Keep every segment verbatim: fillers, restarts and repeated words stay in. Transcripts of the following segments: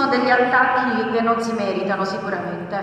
sono degli attacchi che non si meritano sicuramente,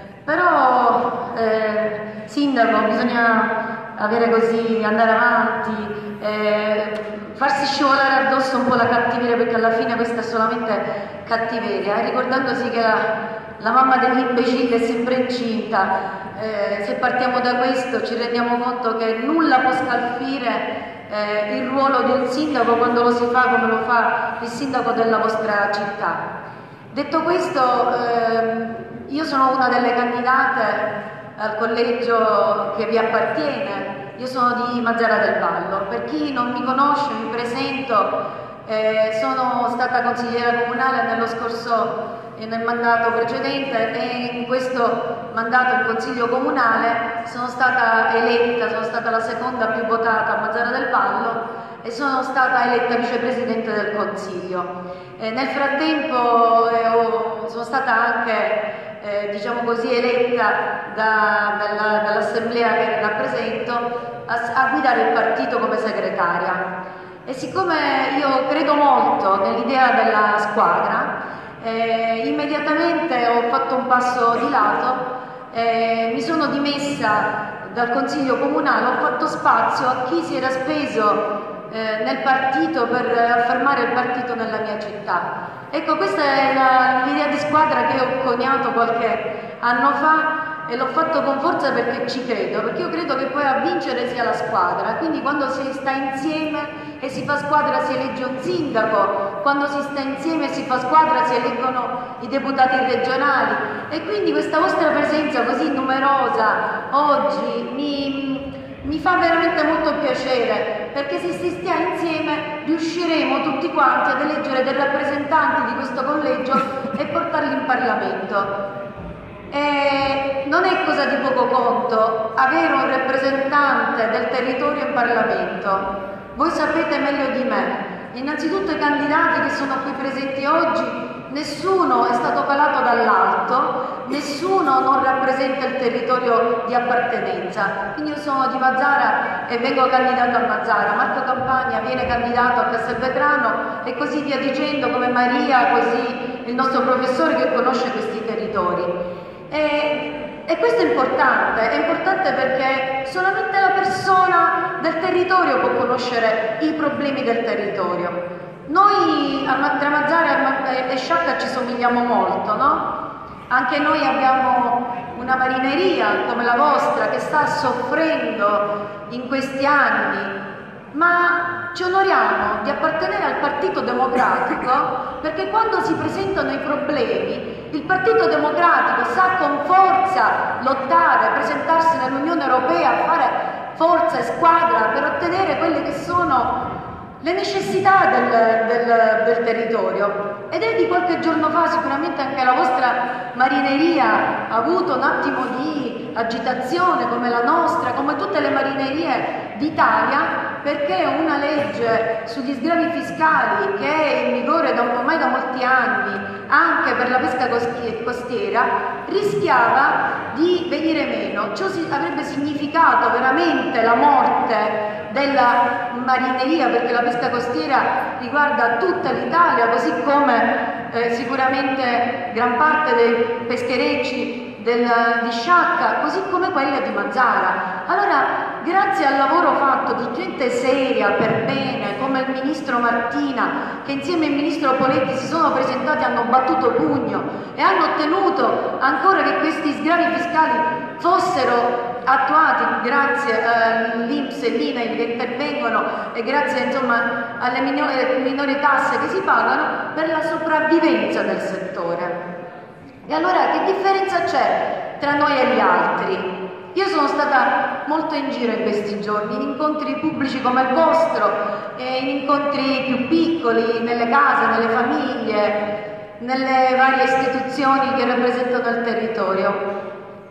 però eh, sindaco, bisogna avere così, andare avanti, eh, farsi scivolare addosso un po' la cattiveria, perché alla fine questa è solamente cattiveria, e ricordandosi che la, la mamma dell'imbecille è sempre incinta. Eh, se partiamo da questo ci rendiamo conto che nulla può scalfire eh, il ruolo di un sindaco quando lo si fa come lo fa il sindaco della vostra città. Detto questo, eh, io sono una delle candidate al collegio che vi appartiene, io sono di Mazara del Vallo. Per chi non mi conosce mi presento, eh, sono stata consigliera comunale nello scorso nel mandato precedente e in questo mandato in consiglio comunale sono stata eletta, sono stata la seconda più votata a Mazara del Vallo e sono stata eletta vicepresidente del consiglio. Eh, nel frattempo eh, ho, sono stata anche eh, diciamo così eletta da, dalla, dall'assemblea che rappresento a, a guidare il partito come segretaria. E siccome io credo molto nell'idea della squadra, Eh, immediatamente ho fatto un passo di lato, eh, mi sono dimessa dal consiglio comunale, ho fatto spazio a chi si era speso eh, nel partito per affermare il partito nella mia città. Ecco, questa è l'idea di squadra che ho coniato qualche anno fa e l'ho fatto con forza perché ci credo, perché io credo che poi a vincere sia la squadra, quindi quando si sta insieme e si fa squadra si elegge un sindaco, quando si sta insieme e si fa squadra si eleggono i deputati regionali, e quindi questa vostra presenza così numerosa oggi mi, mi fa veramente molto piacere, perché se si stia insieme riusciremo tutti quanti ad eleggere dei rappresentanti di questo collegio e portarli in Parlamento. E non è cosa di poco conto avere un rappresentante del territorio in Parlamento. Voi sapete meglio di me, innanzitutto i candidati che sono qui presenti oggi, nessuno è stato calato dall'alto, nessuno non rappresenta il territorio di appartenenza. Quindi io sono di Mazara e vengo candidato a Mazara, Marco Campagna viene candidato a Castelvetrano e così via dicendo, come Maria, così il nostro professore che conosce questi territori. E, e questo è importante, è importante perché solamente la persona del territorio può conoscere i problemi del territorio. Noi tra Mazara e Sciacca ci somigliamo molto, no? Anche noi abbiamo una marineria come la vostra che sta soffrendo in questi anni, ma ci onoriamo di appartenere al Partito Democratico perché quando si presentano i problemi il Partito Democratico sa con forza lottare, presentarsi nell'Unione Europea, fare forza e squadra per ottenere quelle che sono le necessità del, del, del territorio. Ed è di qualche giorno fa, sicuramente anche la vostra marineria ha avuto un attimo di agitazione come la nostra, come tutte le marinerie d'Italia, perché una legge sugli sgravi fiscali che è in vigore da ormai da molti anni anche per la pesca costiera rischiava di venire meno. Ciò avrebbe significato veramente la morte della marineria, perché la pesca costiera riguarda tutta l'Italia, così come eh, sicuramente gran parte dei pescherecci del, di Sciacca, così come quella di Mazara. Allora, grazie al lavoro fatto di gente seria, per bene, come il ministro Martina, che insieme al ministro Poletti si sono presentati, hanno battuto pugno e hanno ottenuto ancora che questi sgravi fiscali fossero attuati grazie all'I N P S e l'I N A I L che intervengono e grazie insomma alle minori, minori tasse che si pagano per la sopravvivenza del settore. E allora che differenza c'è tra noi e gli altri? Io sono stata molto in giro in questi giorni, in incontri pubblici come il vostro, e in incontri più piccoli, nelle case, nelle famiglie, nelle varie istituzioni che rappresentano il territorio.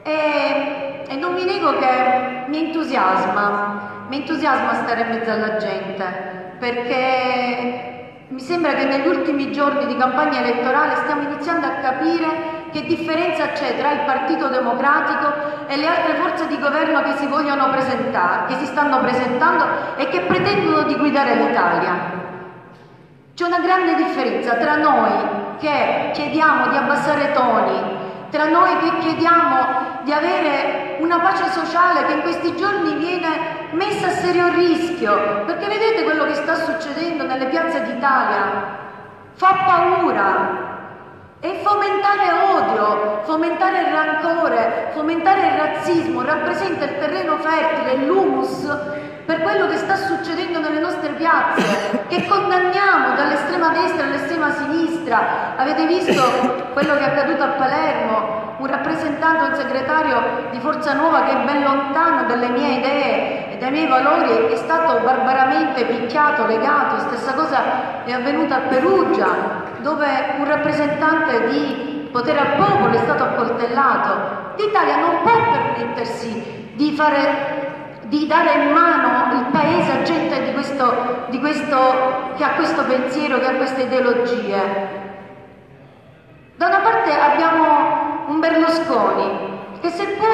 E, e non mi nego che mi entusiasma, mi entusiasma stare in mezzo alla gente, perché mi sembra che negli ultimi giorni di campagna elettorale stiamo iniziando a capire che differenza c'è tra il Partito Democratico e le altre forze di governo che si vogliono presentare, che si stanno presentando e che pretendono di guidare l'Italia. C'è una grande differenza tra noi che chiediamo di abbassare toni, tra noi che chiediamo di avere una pace sociale che in questi giorni viene messa a serio rischio, perché vedete quello che sta succedendo nelle piazze d'Italia? Fa paura. E fomentare odio, fomentare il rancore, fomentare il razzismo rappresenta il terreno fertile, l'humus per quello che sta succedendo nelle nostre piazze, che condanniamo dall'estrema destra all'estrema sinistra. Avete visto quello che è accaduto a Palermo? Un rappresentante, un segretario di Forza Nuova che è ben lontano dalle mie idee e dai miei valori è stato barbaramente picchiato, legato. Stessa cosa è avvenuta a Perugia, dove un rappresentante di potere al popolo è stato accoltellato. L'Italia non può permettersi di fare di dare in mano il paese a gente di questo, di questo, che ha questo pensiero, che ha queste ideologie. Da una parte abbiamo un Berlusconi che,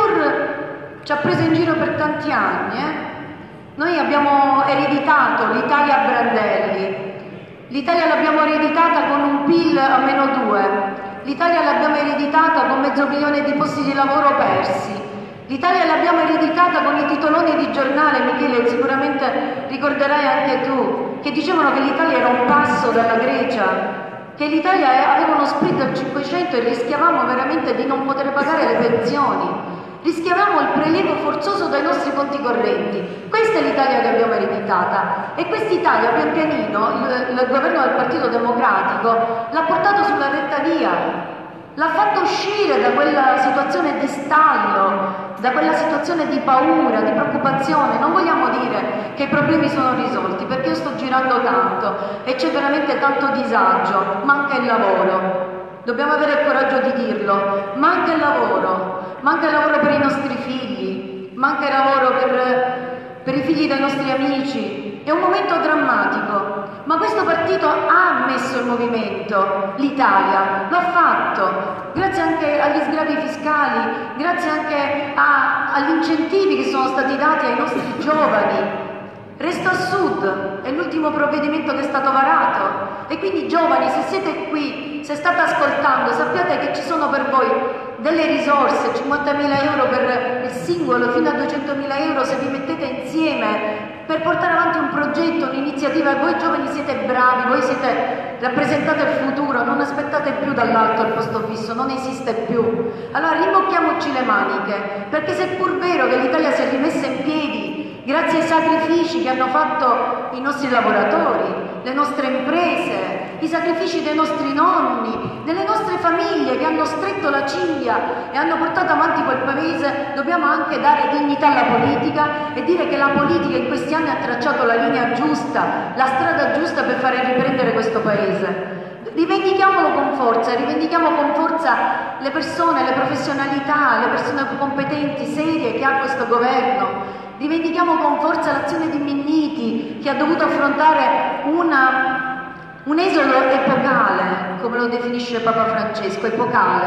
seppur ci ha preso in giro per tanti anni, eh, noi abbiamo ereditato l'Italia a brandelli. L'Italia l'abbiamo ereditata con un P I L a meno due, l'Italia l'abbiamo ereditata con mezzo milione di posti di lavoro persi, l'Italia l'abbiamo ereditata con i titoloni di giornale, Michele, sicuramente ricorderai anche tu, che dicevano che l'Italia era un passo dalla Grecia, che l'Italia aveva uno split al cinquecento e rischiavamo veramente di non poter pagare le pensioni. Rischiavamo il prelievo forzoso dai nostri conti correnti. Questa è l'Italia che abbiamo ereditata e quest'Italia pian pianino il, il governo del Partito Democratico l'ha portato sulla retta via, l'ha fatto uscire da quella situazione di stallo, da quella situazione di paura, di preoccupazione. Non vogliamo dire che i problemi sono risolti, perché io sto girando tanto e c'è veramente tanto disagio, manca il lavoro. Dobbiamo avere il coraggio di dirlo, manca il lavoro, manca il lavoro per i nostri figli, manca il lavoro per, per i figli dei nostri amici. È un momento drammatico, ma questo partito ha messo in movimento l'Italia, l'ha fatto, grazie anche agli sgravi fiscali, grazie anche a, agli incentivi che sono stati dati ai nostri giovani. Resto a Sud è l'ultimo provvedimento che è stato varato e quindi giovani, se siete qui, se state ascoltando, sappiate che ci sono per voi delle risorse, cinquantamila euro per il singolo, fino a duecentomila euro se vi mettete insieme per portare avanti un progetto, un'iniziativa. Voi giovani siete bravi, voi siete, rappresentate il futuro, non aspettate più dall'alto il posto fisso, non esiste più. Allora rimbocchiamoci le maniche, perché se è pur vero che l'Italia si è rimessa in piedi grazie ai sacrifici che hanno fatto i nostri lavoratori, le nostre imprese, i sacrifici dei nostri nonni, delle nostre famiglie che hanno stretto la cinghia e hanno portato avanti quel paese, dobbiamo anche dare dignità alla politica e dire che la politica in questi anni ha tracciato la linea giusta, la strada giusta per fare riprendere questo paese. Rivendichiamolo con forza, rivendichiamo con forza le persone, le professionalità, le persone competenti, serie che ha questo governo. Rivendichiamo con forza l'azione di Minniti, che ha dovuto affrontare una, un esodo epocale, come lo definisce Papa Francesco, epocale,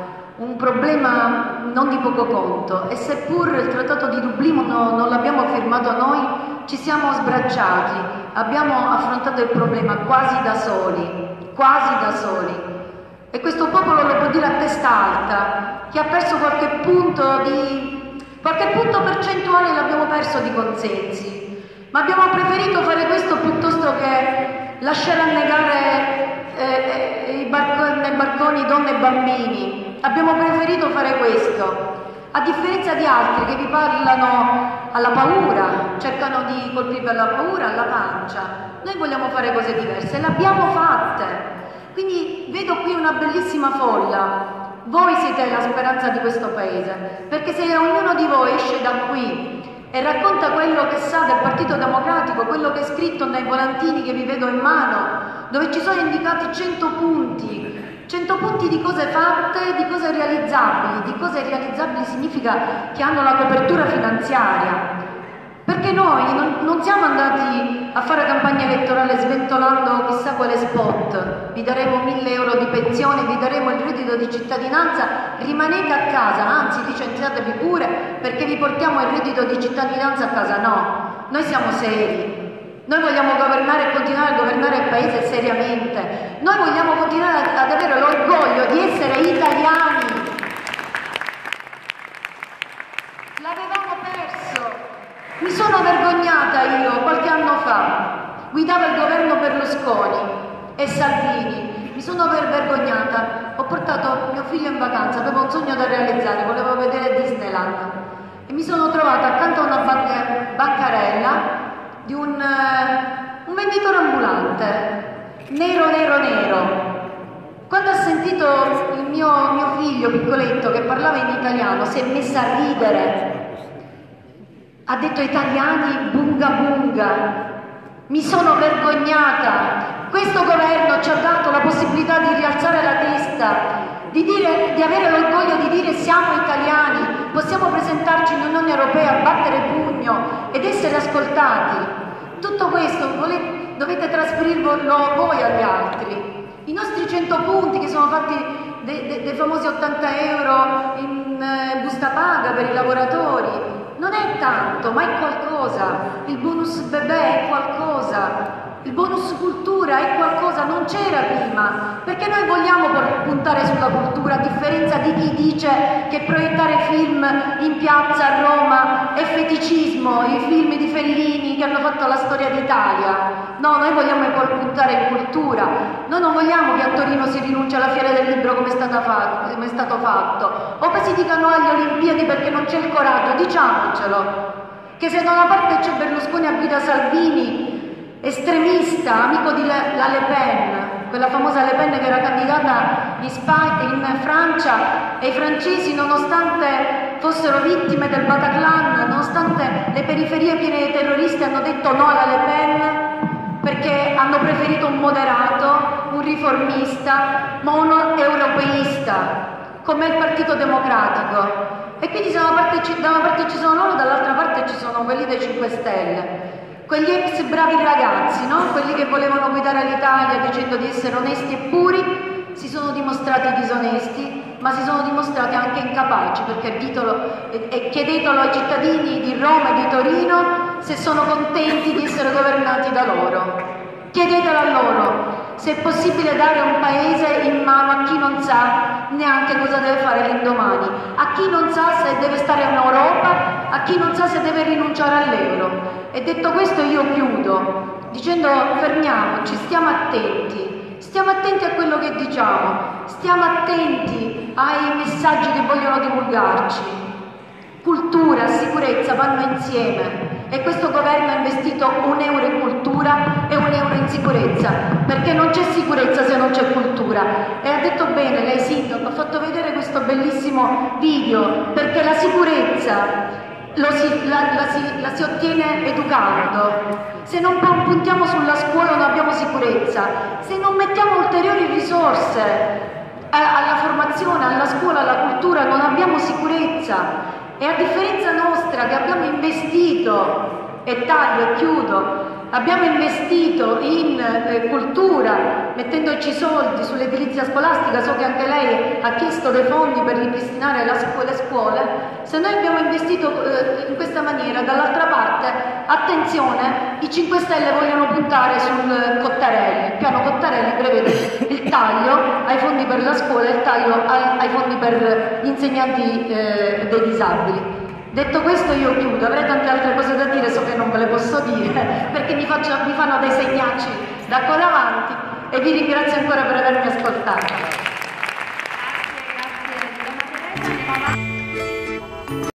un problema non di poco conto. E seppur il Trattato di Dublino no, non l'abbiamo firmato noi, ci siamo sbracciati, abbiamo affrontato il problema quasi da soli, quasi da soli. E questo popolo lo può dire a testa alta, che ha perso qualche punto di... Qualche punto percentuale l'abbiamo perso di consensi, ma abbiamo preferito fare questo piuttosto che lasciare annegare eh, eh, i barconi, nei barconi donne e bambini. Abbiamo preferito fare questo, a differenza di altri che vi parlano alla paura, cercano di colpirvi alla paura, alla pancia. Noi vogliamo fare cose diverse, le abbiamo fatte. Quindi vedo qui una bellissima folla. Voi siete la speranza di questo paese, perché se ognuno di voi esce da qui e racconta quello che sa del Partito Democratico, quello che è scritto nei volantini che vi vedo in mano, dove ci sono indicati cento punti, cento punti di cose fatte, di cose realizzabili. Di cose realizzabili significa che hanno la copertura finanziaria. Perché noi non, non siamo andati a fare campagna elettorale sventolando chissà quale spot, vi daremo mille euro di pensione, vi daremo il reddito di cittadinanza, rimanete a casa, anzi licenziatevi pure perché vi portiamo il reddito di cittadinanza a casa. No, noi siamo seri, Noi vogliamo governare e continuare a governare il paese seriamente. Noi vogliamo continuare ad avere l'orgoglio di essere italiani. L'avevamo perso. Mi sono vergognata io qualche anno fa. Guidavo il governo Berlusconi e Salvini. Mi sono ver vergognata. Ho portato mio figlio in vacanza, avevo un sogno da realizzare, volevo vedere Disneyland. E mi sono trovata accanto a una banca bancarella di un, uh, un venditore ambulante, nero, nero, nero. Quando ha sentito il mio, mio figlio piccoletto che parlava in italiano, si è messa a ridere. Ha detto italiani bunga bunga. Mi sono vergognata. Questo governo ci ha dato la possibilità di rialzare la testa, di, dire, di avere l'orgoglio di dire siamo italiani, possiamo presentarci in Unione Europea, battere pugno ed essere ascoltati. Tutto questo volete, dovete trasferirlo voi agli altri. I nostri cento punti che sono fatti dei, dei, dei famosi ottanta euro in eh, busta paga per i lavoratori, non è tanto, ma è qualcosa. Il bonus bebè è qualcosa. Il bonus cultura è qualcosa, non c'era prima, perché noi vogliamo puntare sulla cultura, a differenza di chi dice che proiettare film in piazza a Roma è feticismo, i film di Fellini che hanno fatto la storia d'Italia. No, noi vogliamo puntare in cultura, noi non vogliamo che a Torino si rinunci alla Fiera del Libro come è, stata fatta, come è stato fatto, o che si dicano alle Olimpiadi perché non c'è il coraggio, diciamocelo, che se da una parte c'è Berlusconi a guida Salvini, estremista, amico di Le, la Le Pen, quella famosa Le Pen che era candidata in, Spagna, in Francia, e i francesi, nonostante fossero vittime del Bataclan, nonostante le periferie piene di terroristi, hanno detto no alla Le Pen perché hanno preferito un moderato, un riformista, ma un europeista, come il Partito Democratico. E quindi se da una parte, da una parte ci sono loro, dall'altra parte ci sono quelli dei cinque Stelle. Quegli ex bravi ragazzi, no? Quelli che volevano guidare l'Italia dicendo di essere onesti e puri, si sono dimostrati disonesti, ma si sono dimostrati anche incapaci, perché ditelo, e, e chiedetelo ai cittadini di Roma e di Torino se sono contenti di essere governati da loro. Chiedetelo a loro se è possibile dare un paese in mano a chi non sa neanche cosa deve fare l'indomani, a chi non sa se deve stare in Europa, a chi non sa se deve rinunciare all'euro. E detto questo io chiudo dicendo fermiamoci, stiamo attenti, stiamo attenti a quello che diciamo, stiamo attenti ai messaggi che vogliono divulgarci. Cultura e sicurezza vanno insieme e questo governo ha investito un euro in cultura e un euro in sicurezza, perché non c'è sicurezza se non c'è cultura. E ha detto bene lei sindaco, ha fatto vedere questo bellissimo video, perché la sicurezza Lo si, la, la, si, la si ottiene educando. Se non puntiamo sulla scuola non abbiamo sicurezza, se non mettiamo ulteriori risorse alla formazione, alla scuola, alla cultura non abbiamo sicurezza. E a differenza nostra che abbiamo investito, e taglio e chiudo, abbiamo investito in eh, cultura, mettendoci soldi sull'edilizia scolastica, so che anche lei ha chiesto dei fondi per ripristinare la scu le scuole, se noi abbiamo investito eh, in questa maniera, dall'altra parte, attenzione, i cinque Stelle vogliono puntare sul Cottarelli, il piano Cottarelli prevede il taglio ai fondi per la scuola e il taglio ai, ai fondi per gli insegnanti eh, dei disabili. Detto questo io chiudo, avrei tante altre cose da dire, so che non ve le posso dire perché mi, faccio, mi fanno dei segnacci da qua davanti e vi ringrazio ancora per avermi ascoltato.